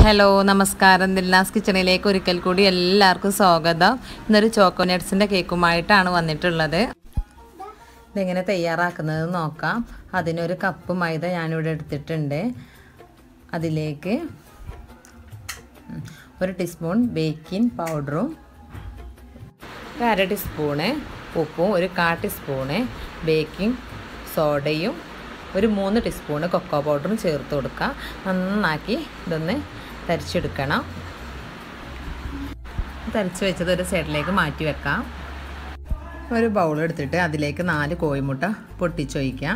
Hello നമസ്കാരം ദിൽനാസ് കിച്ചണിലേക്ക് ഒരിക്കൽ കൂടി എല്ലാവർക്കും സ്വാഗതം. ഇന്നൊരു ചോക്കോ നട്ട്സിൻ്റെ കേക്കുമായിട്ടാണ് വന്നിട്ടുള്ളത്. ഇതെങ്ങനെ തയ്യാറാക്കുന്നത് നോക്കാം. അതിനൊരു കപ്പ് മൈദ ഞാനിവിടെ എടുത്തിട്ടുണ്ട്. അതിലേക്ക് 1 ടീസ്പൂൺ ബേക്കിംഗ് പൗഡറും 1/2 ടീസ്പൂണ് ഉപ്പും 1/4 ടീസ്പൂണ് ബേക്കിംഗ് സോഡയും 3 ടീസ്പൂണ് കൊക്കോ പൗഡറും ചേർത്ത് കൊടുക്കുക. നന്നാക്കി ഇതൊന്ന് തരിച്ചെടുക്കണം. തരിച്ച് വെച്ചത് ഒരു സൈഡിലേക്ക് മാറ്റി വെക്കാം. ഒരു ബൗൾ എടുത്തിട്ട് അതിലേക്ക് 4 കോഴിമുട്ട പൊട്ടിച്ചൊഴിക്കാം.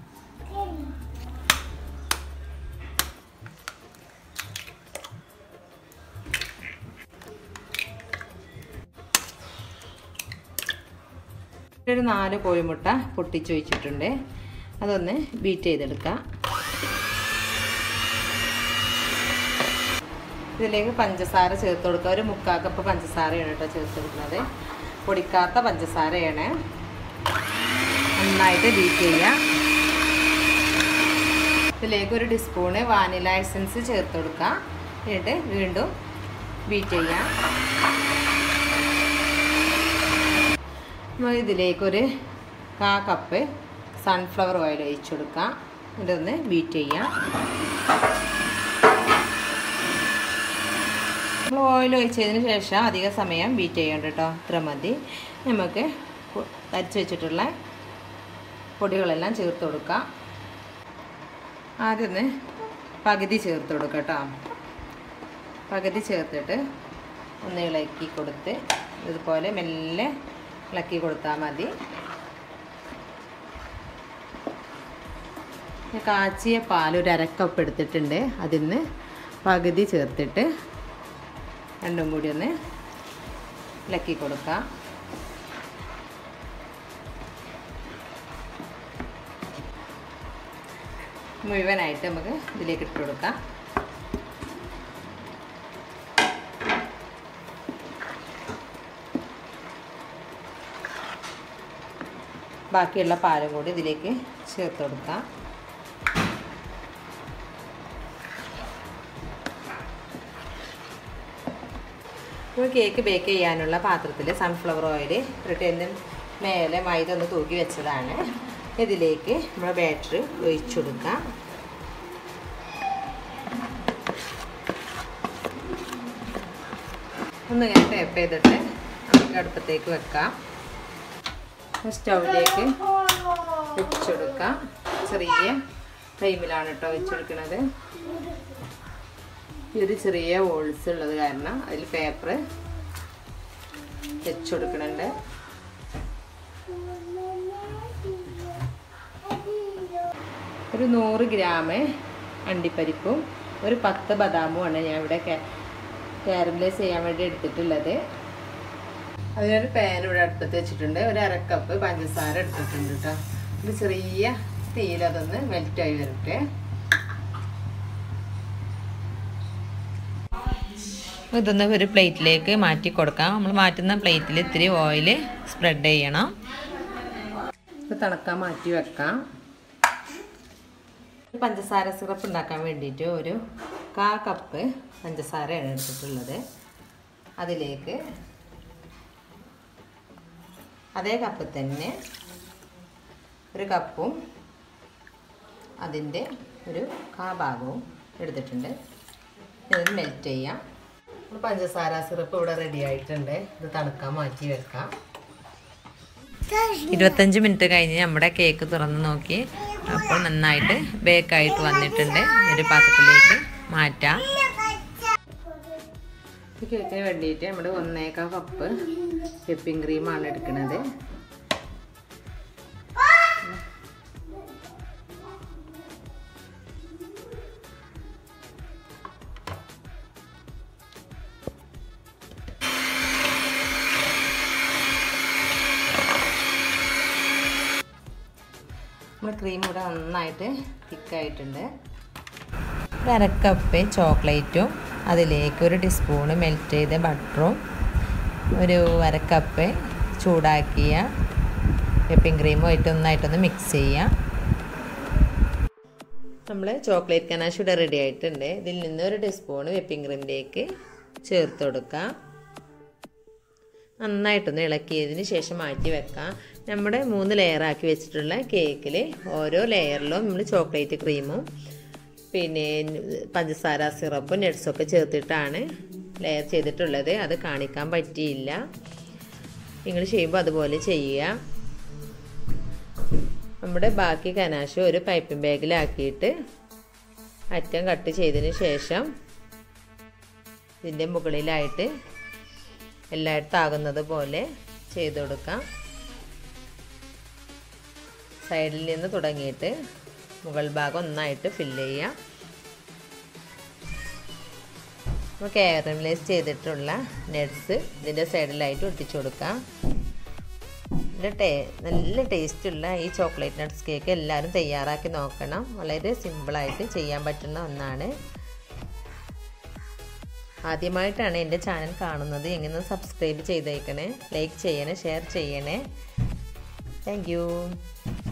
ഒരു 4 കോഴിമുട്ട പൊട്ടിച്ചൊഴിച്ചിട്ടുണ്ട്. അതൊന്ന് ബീറ്റ് ചെയ്തെടുക്കാം. ഇതിലേക്ക് പഞ്ചസാര ചേർത്ത് കൊടുക്കുക. ഒരു 1/4 കപ്പ് പഞ്ചസാരയാണ് കേട്ടോ ചേർത്ത് കൊടുക്കുന്നത്. പൊടിക്കാത്ത പഞ്ചസാരയാണ്. നന്നായിട്ട് ബീറ്റ് ചെയ്യുക. ഇതിലേക്ക് 1 ടീസ്പൂണ് വാനില എസൻസ് ചേർത്ത് കൊടുക്കുക. എന്നിട്ട് വീണ്ടും ബീറ്റ് ചെയ്യാം. ഇതിലേക്ക് 1/4 കപ്പ് സൺഫ്ലവർ ഓയിൽ ഒഴിച്ചു കൊടുക്കാം. ഇതൊന്ന് ബീറ്റ് ചെയ്യാം. നമ്മൾ ഓയിൽ ഒഴിച്ചതിന് ശേഷം അധിക സമയം ബീറ്റ് ചെയ്യണ്ട കേട്ടോ. ഇത്ര മതി. നമുക്ക് തരിച്ച് വെച്ചിട്ടുള്ള പൊടികളെല്ലാം ചേർത്ത് കൊടുക്കാം. ആദ്യം ഒന്ന് പകുതി ചേർത്ത് കൊടുക്കാം കേട്ടോ. പകുതി ചേർത്തിട്ട് ഒന്ന് ഇളക്കി കൊടുത്ത് ഇതുപോലെ മെല്ലെ ഇളക്കി കൊടുത്താൽ മതി. കാച്ചിയ പാൽ 1/2 കപ്പ് എടുത്തിട്ടുണ്ട്. അതിന് പകുതി ചേർത്തിട്ട് രണ്ടും കൂടി ഒന്ന് ഇളക്കി കൊടുക്കാം. മുഴുവനായിട്ട് നമുക്ക് ഇതിലേക്ക് ഇട്ട് കൊടുക്കാം. ബാക്കിയുള്ള പാലും കൂടി ഇതിലേക്ക് ചേർത്ത് കൊടുക്കാം. കേക്ക് ബേക്ക് ചെയ്യാനുള്ള പാത്രത്തിൽ സൺഫ്ലവർ ഓയിൽ ഇട്ടിട്ട് മേലെ മൈദ ഒന്ന് തൂക്കി വെച്ചതാണ്. ഇതിലേക്ക് നമ്മുടെ ബാറ്റർ ഒഴിച്ചു കൊടുക്കാം. ഒന്നിങ്ങനെ ടാപ്പ് ചെയ്തിട്ട് നമുക്ക് അടുപ്പത്തേക്ക് വെക്കാം. സ്റ്റൗവിലേക്ക് വെച്ചെടുക്കാം. ചെറിയ ഫ്ലെയിമിലാണ് കേട്ടോ വെച്ചെടുക്കുന്നത്. ഈ ഒരു ചെറിയ ഹോൾസ് ഉള്ളത് കാരണം അതിൽ പേപ്പർ വെച്ചുകൊടുക്കുന്നുണ്ട്. ഒരു 100 ഗ്രാം അണ്ടിപ്പരിപ്പും 10 ബദാമുമാണ് ഞാൻ ഇവിടെ കാരമലൈസ് ചെയ്യാൻ വേണ്ടി എടുത്തിട്ടുള്ളത്. അതിനൊരു പാൻ ഇവിടെ അടുപ്പത്ത് വെച്ചിട്ടുണ്ട്. 1/2 കപ്പ് പഞ്ചസാര എടുത്തിട്ടുണ്ട് കേട്ടോ. ഒരു ചെറിയ തീയിൽ അതൊന്ന് മെൽറ്റായി വരട്ടെ. ഇതൊന്ന് ഒരു പ്ലേറ്റിലേക്ക് മാറ്റി കൊടുക്കാം. നമ്മൾ മാറ്റുന്ന പ്ലേറ്റിൽ ഇത്തിരി ഓയിൽ സ്പ്രെഡ് ചെയ്യണം. ഇത് തണുക്കാൻ മാറ്റി വെക്കാം. പഞ്ചസാര സിറപ്പ് ഉണ്ടാക്കാൻ വേണ്ടിയിട്ട് 1/4 കപ്പ് പഞ്ചസാരയാണ് എടുത്തിട്ടുള്ളത്. അതിലേക്ക് അതേ കപ്പ് തന്നെ 1 കപ്പും അതിൻ്റെ 1/4 ഭാഗവും എടുത്തിട്ടുണ്ട്. ഇത് മെൽറ്റ് ചെയ്യാം. പഞ്ചസാര സിറപ്പ് ഇവിടെ റെഡി ആയിട്ടുണ്ട്. ഇത് തണുക്കാൻ മാറ്റി വെക്കാം. 25 മിനിറ്റ് കഴിഞ്ഞ് നമ്മുടെ കേക്ക് തുറന്ന് നോക്കി. അപ്പോൾ നന്നായിട്ട് ബേക്കായിട്ട് വന്നിട്ടുണ്ട്. ഒരു പാത്രത്തിലേക്ക് മാറ്റാം. ഈ കേക്കിന് വേണ്ടിയിട്ട് നമ്മൾ 1/4 കപ്പ് വിപ്പിംഗ് ക്രീമാണ് എടുക്കുന്നത്. നമ്മുടെ ക്രീം ഇവിടെ നന്നായിട്ട് തിക്കായിട്ടുണ്ട്. 1/2 കപ്പ് ചോക്ലേറ്റും അതിലേക്ക് 1 ടീസ്പൂണ് മെൽറ്റ് ചെയ്ത ബട്ടറും 1/2 കപ്പ് ചൂടാക്കിയ വിപ്പിംഗ് ക്രീമും ആയിട്ട് ഒന്നായിട്ടൊന്ന് മിക്സ് ചെയ്യാം. നമ്മൾ ചോക്ലേറ്റ് ഗനാഷ് ഇവിടെ റെഡി ആയിട്ടുണ്ട്. ഇതിൽ നിന്ന് 1 ടീസ്പൂൺ വിപ്പിംഗ് ക്രീമിലേക്ക് ചേർത്ത് കൊടുക്കാം. നന്നായിട്ടൊന്ന് ഇളക്കിയതിന് ശേഷം മാറ്റി വെക്കാം. നമ്മുടെ 3 ലെയറാക്കി വെച്ചിട്ടുള്ള കേക്കിൽ ഓരോ ലെയറിലും നമ്മൾ ചോക്ലേറ്റ് ക്രീമും പിന്നെ പഞ്ചസാര സിറപ്പും നട്ട്സൊക്കെ ചേർത്തിട്ടാണ് ലെയർ ചെയ്തിട്ടുള്ളത്. അത് കാണിക്കാൻ പറ്റിയില്ല. നിങ്ങൾ ചെയ്യുമ്പോൾ അതുപോലെ ചെയ്യുക. നമ്മുടെ ബാക്കി ഗനാഷ് ഒരു പൈപ്പിംഗ് ബാഗിലാക്കിയിട്ട് അറ്റം കട്ട് ചെയ്തതിന് ശേഷം ഇതിൻ്റെ മുകളിലായിട്ട് എല്ലായിടത്തും ആകുന്നത് പോലെ ചെയ്ത് കൊടുക്കാം. സൈഡിൽ നിന്ന് തുടങ്ങിയിട്ട് മുകൾ ഭാഗം ഒന്നായിട്ട് ഫില്ല് ചെയ്യാം. നമുക്ക് കാരമലൈസ് ചെയ്തിട്ടുള്ള നട്ട്സ് ഇതിൻ്റെ സൈഡിലായിട്ട് ഒട്ടിച്ചു കൊടുക്കാം. നല്ല ടേസ്റ്റുള്ള ഈ ചോക്ലേറ്റ് നട്ട്സ് കേക്ക് എല്ലാവരും തയ്യാറാക്കി നോക്കണം. വളരെ സിമ്പിളായിട്ട് ചെയ്യാൻ പറ്റുന്ന ഒന്നാണ്. ആദ്യമായിട്ടാണ് എൻ്റെ ചാനൽ കാണുന്നത് എങ്ങനെ സബ്സ്ക്രൈബ് ചെയ്തേക്കണേ, ലൈക്ക് ചെയ്യണേ, ഷെയർ ചെയ്യണേ. Thank U.